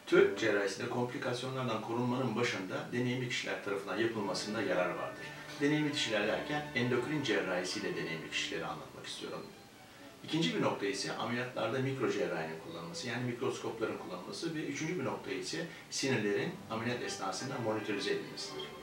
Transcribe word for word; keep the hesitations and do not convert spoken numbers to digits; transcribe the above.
Tıp cerrahisinde komplikasyonlardan korunmanın başında deneyimli kişiler tarafından yapılmasında yarar vardır. Deneyimli kişiler derken endokrin cerrahisiyle deneyimli kişileri anlatmak istiyorum. İkinci bir nokta ise ameliyatlarda mikro cerrahinin kullanılması, yani mikroskopların kullanılması ve üçüncü bir nokta ise sinirlerin ameliyat esnasında monitörize edilmesidir.